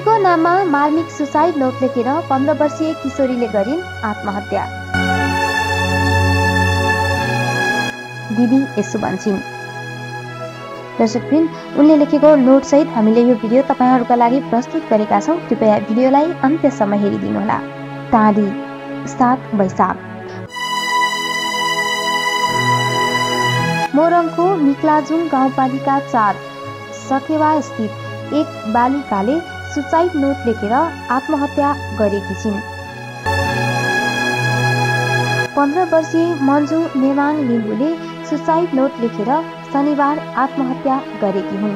दिदीको नाममा मार्मिक सुसाइड नोट लेखेर 15 वर्षीय किशोरीले गरिन् आत्महत्या। दिदी यसो भन्छन्। दर्शकवृन्द, उनले लेखेको नोट सहित हामीले यो भिडियो तपाईहरुका लागि प्रस्तुत गरेका छौं। कृपया भिडियोलाई अन्त्यसम्म हेरिदिनुहोला। टाढी 7 वैशाख। मोरङको मिक्लाजुङ गाउँपालिका 4 सखेवा स्थित एक बालिकाले सुसाइड नोट लेखेर आत्महत्या गरेकी छिन्। 15 वर्षीय मन्जु नेवाङ लिम्बुले सुसाइड नोट लेखेर शनिबार आत्महत्या गरेकी हुन्।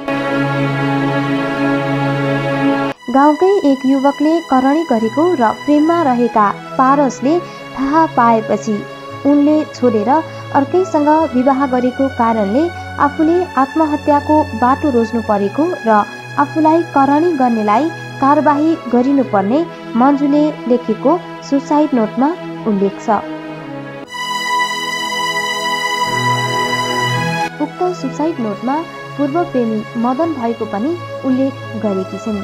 गाउँकै एक युवकले करणी गरेको र प्रेममा रहेका पारसले थाहा पाएपछि उनले छोडेर अर्कैसँग विवाह गरेको कारणले आफूले आत्महत्याको बाटो रोज्नु परेको र आफूलाई करणी गर्नेलाई कारबाही गरिनुपर्ने मन्जुले लेखेको सुसाइड नोटमा उल्लेख छ। उक्त सुसाइड नोटमा पूर्व प्रेमी मदन भएको पनि उल्लेख गरेकी छिन्।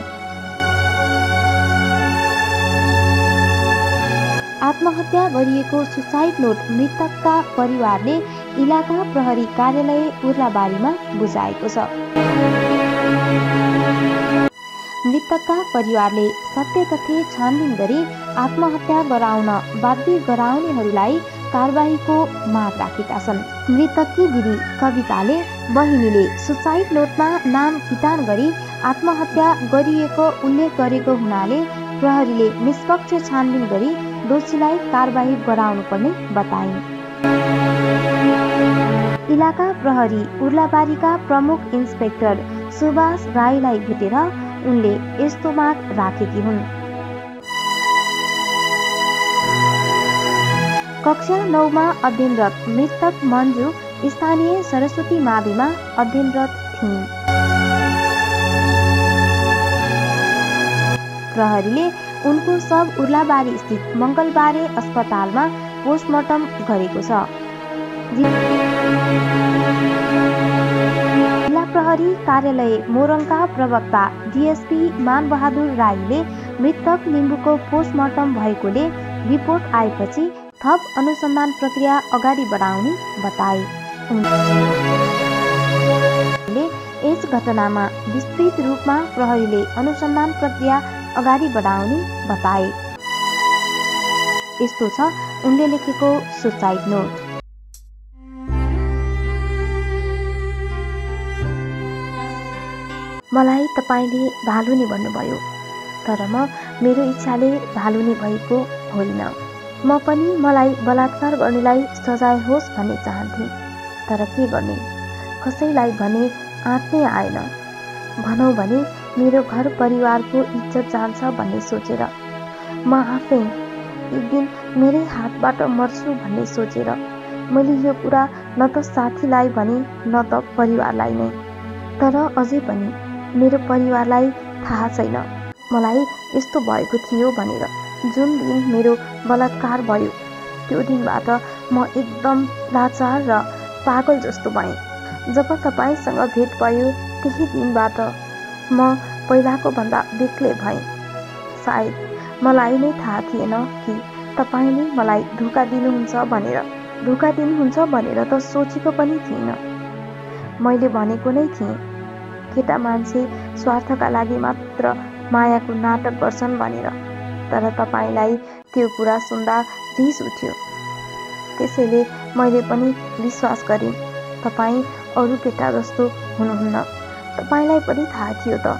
आत्महत्या गरिएको सुसाइड नोट मृतकका परिवारले इलाका प्रहरी कार्यालय उर्लाबारीमा बुझाएको छ। मृतकका परिवारले सत्य तथ्य छानबिन गरी आत्महत्या गराउन बाध्य गराउनेहरूलाई कारबाहीको माग राखेका छन्। मृतककी दिदी कविताले बहिनीले सुसाइड नोटमा नाम किटान गरी आत्महत्या गरिएको उल्लेख गरेको हुनाले प्रहरीले निष्पक्ष छानबिन गरी दोषीलाई कारबाही गराउनुपर्ने बताइन्। इलाका प्रहरी उर्लाबारीका प्रमुख इन्सपेक्टर सुभाष राईलाई भेटेर उनले यस्तो माग राखेकी हुन्। कक्षा 9 मा अध्ययनरत मृतक मन्जु स्थानीय सरस्वती माविमा अध्ययनरत थिइन्। प्रहरीले उनको शव उर्लाबारी स्थित मङ्गलबारे अस्पतालमा पोस्टमार्टम गरेको छ। जिल्ला प्रहरी कार्यालय मोरङका प्रवक्ता डीएसपी मानबहादुर राईले मृतक लिम्बुको पोस्टमार्टम भएकोले रिपोर्ट आएपछि थप अनुसन्धान प्रक्रिया अगाडि बढाउने बताए। यस घटनामा विस्तृत रूपमा प्रहरीले अनुसन्धान प्रक्रिया अगाडि बढाउने बताए। यस्तो छ उनले लेखेको सुसाइड नोट। मलाई तपाईले भालुनी भन्नुभयो, तर म मेरो इच्छाले भालुनी भएको होइन। म पनि मलाई बलात्कार गर्नेलाई सजाय होस् भन्ने चाहन्थे, तर के गर्ने, कसैलाई भने आँट्नै आएन। भनौँ भने मेरो घर परिवारको इज्जत जान्छ भन्ने सोचेर म आफै एक दिन मेरै हातबाट मर्छु भन्ने सोचेर मैले यो कुरा न त साथीलाई भने न त परिवारलाई नै। तर अझै पनि मेरो परिवारलाई थाहा छैन मलाई यस्तो भएको थियो भनेर। जुन दिन मेरो बलात्कार भयो त्यो दिनबाट म एकदम लाचार र पागल जस्तो भएँ। जब तपाईसँग भेट भयो त्यही दिनबाट म पहिलाको भन्दा बेग्लै भएँ। सायद मलाई नै थाहा थिएन कि तपाईले मलाई धोका दिनुहुन्छ भनेर। धोका दिनुहुन्छ भनेर त सोचेको पनि थिइनँ। मैले भनेको नै थिएँ केटा मान्छे स्वार्थका लागि मात्र मायाको नाटक गर्छन् भनेर। तर तपाईलाई त्यो कुरा सुन्दा रिस उठ्यो, त्यसैले मैले पनि विश्वास गरेँ तपाई अरू केटा जस्तो हुनुहुन्न। तपाईलाई पनि थाहा थियो त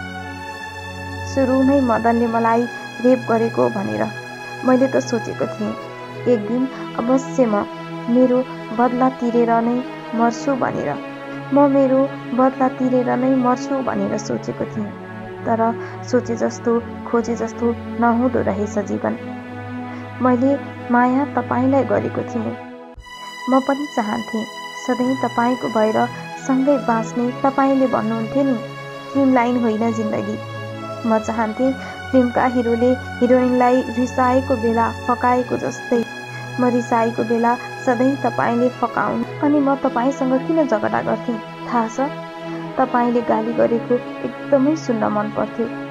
सुरुमै मदनले मलाई रेप गरेको भनेर। मैले त सोचेको थिएँ एक दिन अवश्य म मेरो बदला तिरेर नै मर्छु भनेर। म मेरो बदला तिरेर नै मर्छु भनेर सोचेको थिएँ। तर सोचे जस्तो खोजे जस्तो नहुँदो रहेछ जीवन। मैले माया तपाईलाई गरेको थिएँ। म पनि चाहन्थेँ सधैँ तपाईको भएर सँगै बाँच्ने। तपाईले भन्नुहुन्थ्यो नि फिल्म लाइन होइन जिन्दगी। म चाहन्थेँ फिल्मका हिरोले हिरोइनलाई रिसाएको बेला फकाएको जस्तै म रिसाएको बेला सधैँ तपाईले फकाउनु। अनि म तपाईसँग किन झगडा गर्थेँ थाहा छ? तपाईले गाली गरेको एकदमै सुन्न मन पर्थ्यो।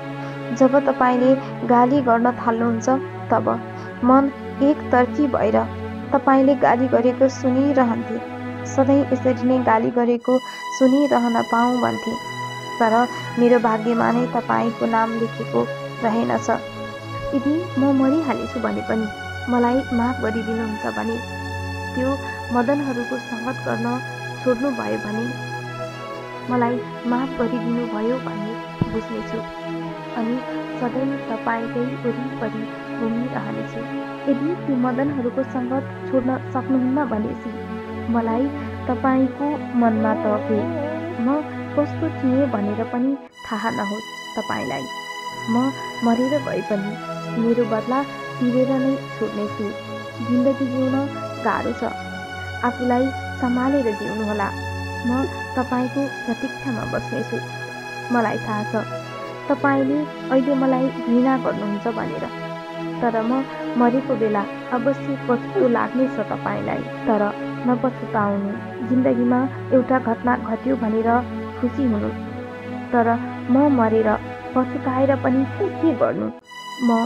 जब तपाईँले गाली गर्न थाल्नुहुन्छ तब मन एकतर्फी भएर तपाईँले गाली गरेको सुनिरहन्थे। सधैँ यसरी नै गाली गरेको सुनिरहन पाऊँ भन्थे, तर मेरो भाग्यमा नै तपाईँको नाम लेखेको रहेनछ। यदि म मरिहालेछु भने पनि मलाई माफ गरिदिनुहुन्छ भने, त्यो मदनहरूको सङ्गत गर्न छोड्नुभयो भने मलाई माफ गरिदिनु भयो भन्ने बुझ्नेछु अनि सधैँ तपाईँकै वरिपरि घुमिरहनेछु। यदि त्यो मदनहरूको सङ्गत छोड्न सक्नुहुन्न भनेपछि मलाई तपाईँको मनमा त के म कस्तो थिएँ भनेर पनि थाहा नहोस् तपाईँलाई। म मरेर गए पनि मेरो बदला तिरेर नै छोड्नेछु। जिन्दगी जिउन गाह्रो छ, आफूलाई सम्हालेर जिउनुहोला। म तपाईँको प्रतीक्षामा बस्नेछु। मलाई थाहा छ तपाईँले अहिले मलाई घृणा गर्नुहुन्छ भनेर, तर म मरेको बेला अवश्य पछुतो लाग्नेछ तपाईँलाई। तर नपछुताउनु। जिन्दगीमा एउटा घटना घट्यो भनेर खुसी हुनु, तर म मरेर पछुताएर पनि के गर्नु। म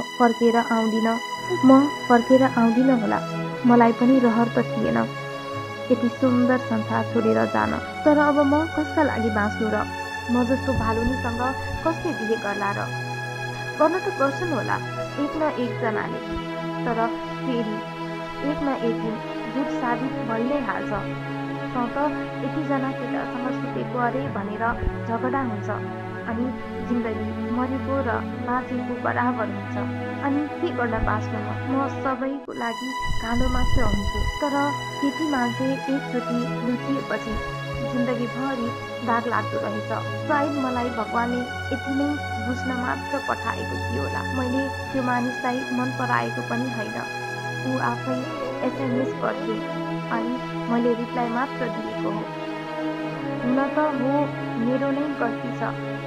फर्केर आउँदिन होला। मलाई पनि रहर त थिएन यति सुन्दर संसार छोडेर जान। तर अब म कसका लागि बाँच्नु र? म जस्तो भालुनीसँग कसले बिहे गर्ला र? गर्न त गर्छन् होला एक न एकजनाले, तर फेरि एक न एक दिन झुट साबित भइ नै हाल्छ। त यतिजना केटासँग सुतेको अरे भनेर झगडा हुन्छ अनि जिन्दगी मरेको र बाँचेको बराबर हुन्छ। अनि के गर्न बाँच्नु? म सबैको लागि कालो मात्र हुन्छु। तर केटी मान्छे एकचोटि लुटिएपछि जिन्दगीभरि दाग लाग्दो रहेछ। सायद मलाई भगवानले यति नै बुझ्न मात्र पठाएको थियो होला। मैले त्यो मानिसलाई मन पराएको पनि होइन। ऊ आफै SMS गर्थ्यो अनि मैले रिप्लाई मात्र दिएको हो। हुन त हो मेरो नै गल्ती छ,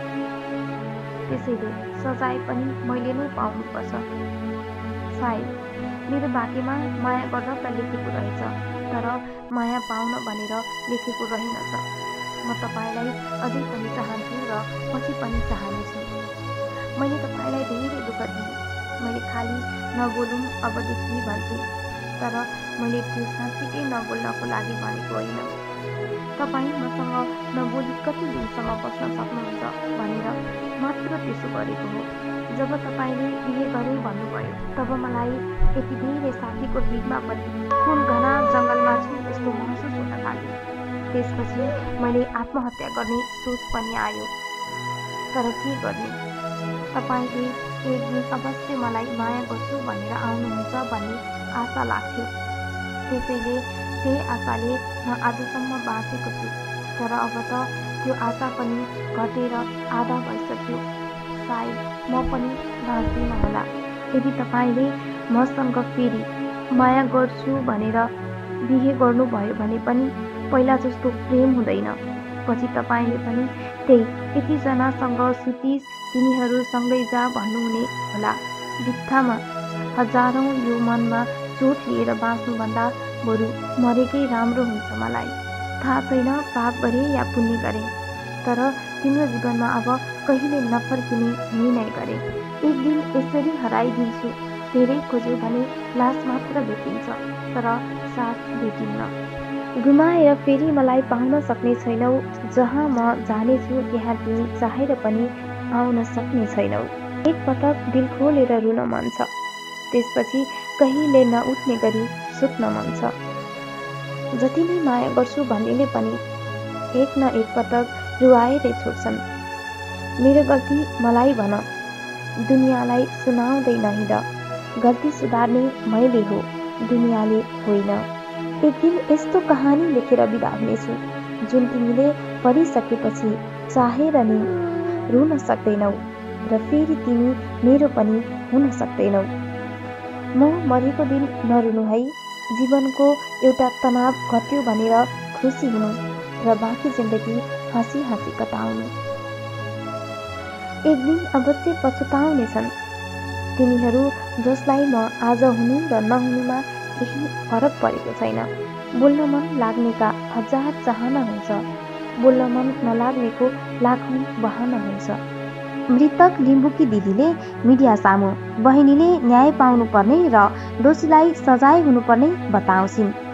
त्यसैले सजाय पनि मैले नै पाउनुपर्छ। सायद मेरो भाग्यमा माया गर्न त लेखेको रहेछ, तर माया पाउन भनेर लेखेको रहेनछ। म तपाईँलाई अझै पनि चाहन्छु र पछि पनि चाहनेछु। मैले तपाईँलाई धेरै दुःख दिएँ। मैले खालि नबोलौँ अबदेखि भन्थे, तर मैले त्यो साँच्चीकै नबोल्नको लागि भनेको होइन। तपाईँ मसँग नबोली कति दिनसम्म बस्न सक्नुहुन्छ भनेर मात्र त्यसो गरेको हो। जब तपाईँले बिहे गरेँ भन्नुभयो तब मलाई यति धेरै साथीको भिडमा पनि कुन घना जङ्गलमा छु जस्तो महसुस हुन थाल्यो। त्यसपछि मैले आत्महत्या गर्ने सोच पनि आयो। तर के गर्ने? तपाईँले एक दिन अवश्य मलाई माया गर्छु भनेर आउनुहुन्छ भन्ने आशा लाग्थ्यो। त्यसैले त्यही आशाले म आजसम्म बाँचेको छु। तर अब त त्यो आशा पनि घटेर आधा भइसक्यो। सायद म पनि बाँच्दिन होला। यदि तपाईँले मसँग फेरि माया गर्छु भनेर बिहे गर्नुभयो भने पनि पहिला जस्तो प्रेम हुँदैन। पछि तपाईँले पनि त्यही यतिजनासँग सुतिस तिनीहरू सँगै जा भन्नुहुने होला। बित्थामा हजारौँ यो मनमा चोट लिएर बाँच्नुभन्दा बरु मरेकै राम्रो हुन्छ। मलाई थाहा छैन पाप गरे या पुण्य गरे, तर तिम्रो जीवनमा अब कहिले नफर्किने निर्णय गरे। एक दिन यसरी हराइदिन्छु। धेरै खोज्यो भने लास मात्र भेटिन्छ, तर सास भेटिन्न। गुमाएर फेरि मलाई पाउन सक्ने छैनौ। जहाँ म जानेछु त्यहाँ तिमी चाहेर पनि आउन सक्ने छैनौ। एक पटक दिल खोलेर रुन मन छ, त्यसपछि कहिले नउठ्ने गरी सुत्न मन छ। जति नै माया गर्छु भन्नेले पनि एक न एक पटक रुवाएरै छोड्छन्। मेरो गल्ती मलाई भन, दुनियाँलाई सुनाउँदै नहिँड। गल्ती सुधार्ने मैले हो, दुनियाँले होइन। एक दिन यस्तो कहानी लेखेर बिदा हुनेछु जुन तिमीले पढिसकेपछि चाहेर नि रुन सक्दैनौ र फेरि तिमी मेरो पनि हुन सक्दैनौ। म मरेको दिन नरुनु है। जीवनको एउटा तनाव घट्यो भनेर खुसी हुनु र बाँकी जिन्दगी हाँसी हाँसी कटाउनु। एक दिन अवश्य पछुताउनेछन् तिनीहरू जसलाई म आज हुनु र नहुनुमा केही फरक परेको छैन। बोल्न मन लाग्नेका हजार चाहना हुन्छ, बोल्न मन नलाग्नेको लाखौँ बहाना हुन्छ। मृतक लिम्बुकी दिदीले मिडिया सामु बहिनीले न्याय पाउनुपर्ने र दोषीलाई सजाय हुनुपर्ने बताउँछिन्।